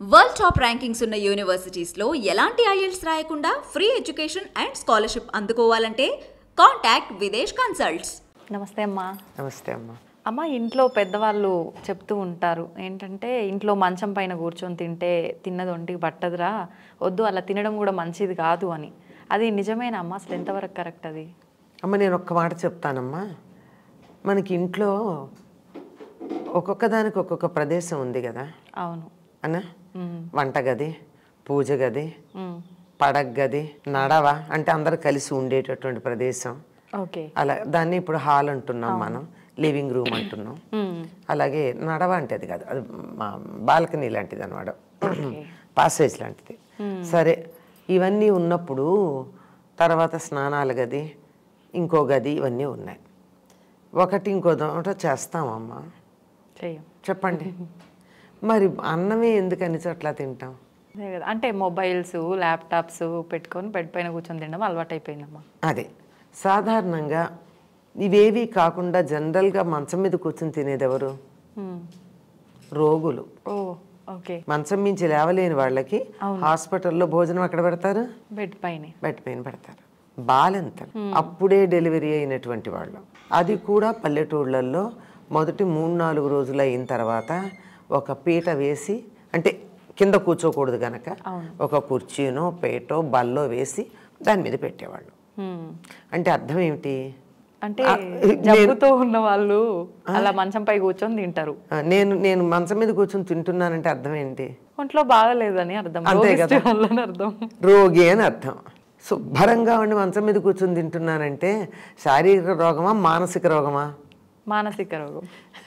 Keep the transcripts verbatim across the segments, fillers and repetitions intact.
World top rankings ఉన్న universities లో ఎలాంటి ఐఎల్స్ రాయకుండా ఫ్రీ ఎడ్యుకేషన్ అండ్ స్కాలర్షిప్ అందుకోవాలంటే కాంటాక్ట్ విదేశ్ కన్సల్ట్స్. నమస్తే అమ్మా. నమస్తే అమ్మా. అమ్మ, ఇంట్లో పెద్దవాళ్ళు చెప్తూ ఉంటారు ఏంటంటే, ఇంట్లో మంచం పైన కూర్చొని తింటే తిన్నది ఒంటికి పట్టదురా, వద్దు అలా తినడం కూడా మంచిది కాదు అని. అది నిజమేనా అమ్మ? అసలు ఎంతవరకు కరెక్ట్ అది? అమ్మ, నేను ఒక్క మాట చెప్తానమ్మా. మనకి ఇంట్లో ఒక్కొక్క దానికి ఒక్కొక్క ప్రదేశం ఉంది కదా. అవును అన్న, వంటగది, పూజ గది, పడగ గది, నడవ అంటే అందరు కలిసి ఉండేటటువంటి ప్రదేశం. ఓకే, అలా దాన్ని ఇప్పుడు హాల్ అంటున్నాం, మనం లివింగ్ రూమ్ అంటున్నాం. అలాగే నడవ అంటే అది కాదు, అది మా బాల్కనీ లాంటిది అనమాట, పాసేజ్ లాంటిది. సరే, ఇవన్నీ ఉన్నప్పుడు తర్వాత స్నానాల గది, ఇంకో గది, ఇవన్నీ ఉన్నాయి. ఒకటి ఇంకో దాంట్లో చేస్తామమ్మా, చెప్పండి. మరి అన్నమే ఎందుకు అన్ని చోట్ల తింటాం? అంటే మొబైల్స్, ల్యాప్టాప్స్ పెట్టుకొని బెడ్ పైన కూర్చొని తినడం అలవాటు అయిపోయిందమ్మా. అదే సాధారణంగా ఇవేవి కాకుండా జనరల్గా మంచం మీద కూర్చొని తినేది ఎవరు? రోగులు. ఓ ఓకే. మంచం మించి లేవలేని వాళ్ళకి హాస్పిటల్లో భోజనం ఎక్కడ పెడతారు? బెడ్ పైన. బెడ్ పైన పెడతారు. బాలింతలు, అప్పుడే డెలివరీ అయినటువంటి వాళ్ళు, అది కూడా పల్లెటూళ్ళల్లో మొదటి మూడు నాలుగు రోజులు అయిన తర్వాత ఒక పీట వేసి, అంటే కింద కూర్చోకూడదు కనుక ఒక కుర్చీనో పీటో బల్లో వేసి దాని మీద పెట్టేవాళ్ళు. అంటే అర్థం ఏమిటి? అంటే జబ్బుతో ఉన్న వాళ్ళు అలా మంచంపై కూర్చొని తింటారు. నేను నేను మంచం మీద కూర్చొని తింటున్నానంటే అర్థం ఏంటి? ఒంట్లో బాగలేదని అర్థం. అంతే కదా, అర్థం రోగి అని అర్థం. శుభ్రంగా ఉండి మంచం మీద కూర్చొని తింటున్నానంటే శారీరక రోగమా మానసిక రోగమా? మానసిక రోగం.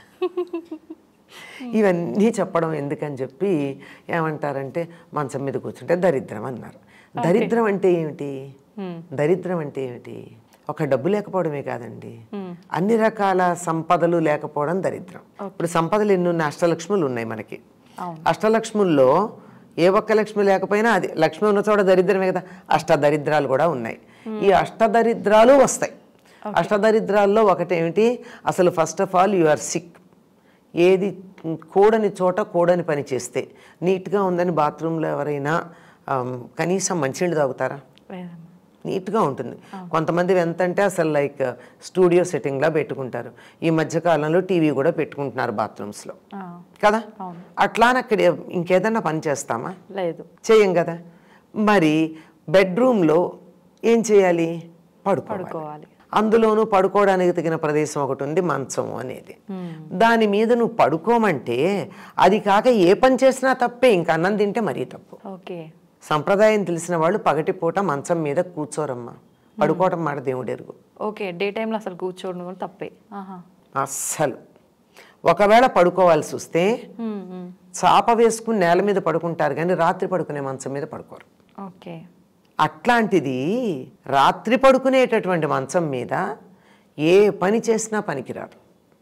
ఇవన్నీ చెప్పడం ఎందుకని చెప్పి ఏమంటారంటే, మంచం మీద కూర్చుంటే దరిద్రం అన్నారు. దరిద్రం అంటే ఏమిటి? దరిద్రం అంటే ఏమిటి? ఒక డబ్బు లేకపోవడమే కాదండి, అన్ని రకాల సంపదలు లేకపోవడం దరిద్రం. ఇప్పుడు సంపదలు ఎన్ని ఉన్నాయి? అష్టలక్ష్ములు ఉన్నాయి మనకి. అష్టలక్ష్ముల్లో ఏ ఒక్క లక్ష్మి లేకపోయినా అది లక్ష్మి ఉన్న చోట దరిద్రమే కదా. అష్టదరిద్రాలు కూడా ఉన్నాయి. ఈ అష్టదరిద్రాలు వస్తాయి. అష్టదరిద్రాల్లో ఒకటేమిటి? అసలు first of all you are sick. ఏది కూడని చోట కూడని పని చేస్తే, నీట్గా ఉందని బాత్రూంలో ఎవరైనా కనీసం మంచినీళ్ళు తాగుతారా? నీట్గా ఉంటుంది. కొంతమంది ఎంతంటే అసలు లైక్ స్టూడియో సెట్టింగ్లా పెట్టుకుంటారు. ఈ మధ్యకాలంలో టీవీ కూడా పెట్టుకుంటున్నారు బాత్రూమ్స్లో కదా. అట్లానే అక్కడ ఇంకేదన్నా పని చేస్తామా? లేదు, చేయం కదా. మరి బెడ్రూమ్లో ఏం చేయాలి? పడుకోవాలి. అందులోనూ పడుకోవడానికి తగిన ప్రదేశం ఒకటి ఉంది, మంచం అనేది. దాని మీద నువ్వు పడుకోమంటే అది కాక ఏ పని చేసినా తప్పే. ఇంకా అన్నం తింటే మరీ తప్పు. ఓకే, సంప్రదాయం తెలిసిన వాళ్ళు పగటిపూట మంచం మీద కూర్చోరమ్మా. పడుకోవటం మాట దేవుడెరుగు. ఓకే, డే టైంలో అసలు కూర్చోవడం కూడా తప్పే. అస్సలు. ఒకవేళ పడుకోవాల్సి వస్తే చాప వేసుకుని నేల మీద పడుకుంటారు, కానీ రాత్రి పడుకునే మంచం మీద పడుకోరు. ఓకే, అట్లాంటిది రాత్రి పడుకునేటటువంటి మంచం మీద ఏ పని చేసినా పనికిరాదు.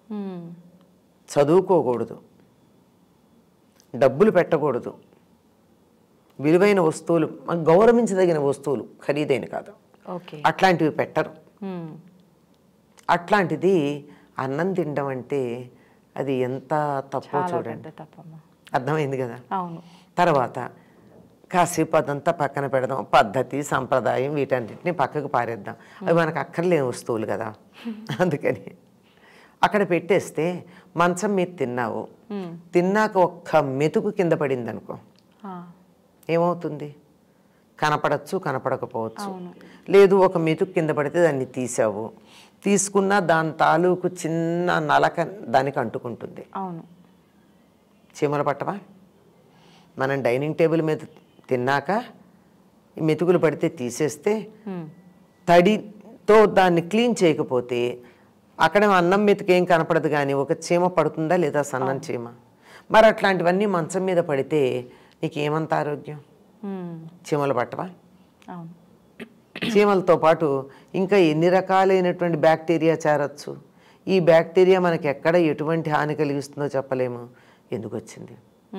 చదువుకోకూడదు, డబ్బులు పెట్టకూడదు, విలువైన వస్తువులు, గౌరవించదగిన వస్తువులు, ఖరీదైన కాదు, అట్లాంటివి పెట్టరు. అట్లాంటిది అన్నం తినడం అంటే అది ఎంత తప్పో చూడండి. అర్థమైంది కదా. తర్వాత కాసేపు అదంతా పక్కన పెడదాం, పద్ధతి సంప్రదాయం వీటన్నిటిని పక్కకు పారేద్దాం, అవి మనకు అక్కర్లేని వస్తువులు కదా. అందుకని అక్కడ పెట్టేస్తే మంచం మీద తిన్నావు, తిన్నాక ఒక్క మెతుకు కింద పడింది అనుకో, ఏమవుతుంది? కనపడచ్చు, కనపడకపోవచ్చు. లేదు, ఒక మెతుకు కింద పడితే దాన్ని తీసావు, తీసుకున్నా దాని తాలూకు చిన్న నలక దానికి అంటుకుంటుంది. అవును, చీమలు పట్టవా? మనం డైనింగ్ టేబుల్ మీద తిన్నాక మెతుకులు పడితే తీసేస్తే, తడితో దాన్ని క్లీన్ చేయకపోతే అక్కడ అన్నం మెతుకు ఏం కనపడదు, కానీ ఒక చీమ పడుతుందా లేదా? సన్నం చీమ. మరి అట్లాంటివన్నీ మంచం మీద పడితే నీకేమంత ఆరోగ్యం? చీమలు పట్టవా? చీమలతో పాటు ఇంకా ఎన్ని రకాలైనటువంటి బ్యాక్టీరియా చేరచ్చు. ఈ బ్యాక్టీరియా మనకి ఎక్కడ ఎటువంటి హాని కలిగిస్తుందో చెప్పలేము. ఎందుకు వచ్చింది?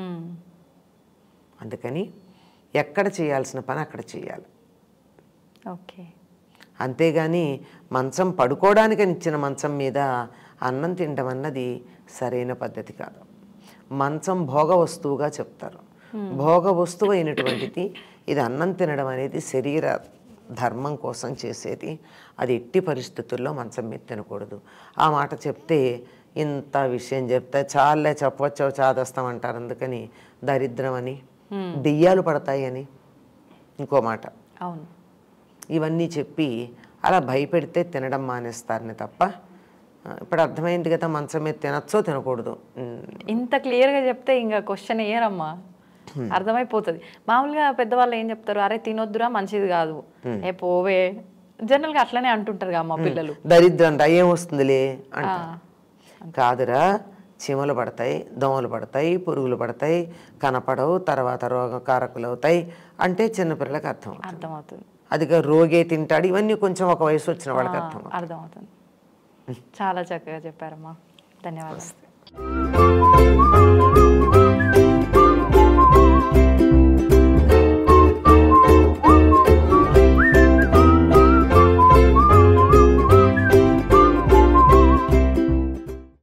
అందుకని ఎక్కడ చేయాల్సిన పని అక్కడ చేయాలి. ఓకే, అంతేగాని మంచం పడుకోవడానికి ఇచ్చిన మంచం మీద అన్నం తినడం అన్నది సరైన పద్ధతి కాదు. మంచం భోగ వస్తువుగా చెప్తారు. భోగ వస్తువు అయినటువంటిది. ఇది అన్నం తినడం అనేది శరీర ధర్మం కోసం చేసేది. అది ఎట్టి పరిస్థితుల్లో మంచం మీద తినకూడదు. ఆ మాట చెప్తే ఇంత విషయం చెప్తే చాలే చెప్పవచ్చో చాదస్తామంటారు. అందుకని దరిద్రం అని, దెయ్యాలు పడతాయి అని ఇంకో మాట. అవును, ఇవన్నీ చెప్పి అలా భయపెడితే తినడం మానేస్తారని తప్ప ఇప్పుడు అర్థమైంది కదా మంచం మీద తినచ్చో తినకూడదు. ఇంత క్లియర్గా చెప్తే ఇంకా క్వశ్చన్ వేయరమ్మా, అర్థమైపోతుంది. మామూలుగా పెద్దవాళ్ళు ఏం చెప్తారు, అరే తినొద్దురా మంచిది కాదు, ఏ పోవే, జనరల్గా అట్లనే అంటుంటారు అమ్మ పిల్లలు. దరిద్రం అంట ఏం వస్తుందిలే అంట. కాదురా, చీమలు పడతాయి, దోమలు పడతాయి, పురుగులు పడతాయి, కనపడవు, తర్వాత రోగకారకులు అవుతాయి అంటే చిన్నపిల్లలకు అర్థం అర్థమవుతుంది. అదిగా రోగే తింటాడు, ఇవన్నీ కొంచెం ఒక వయసు వచ్చిన వాళ్ళకి అర్థం అర్థమవుతుంది. చాలా చక్కగా చెప్పారమ్మా, ధన్యవాదాలు.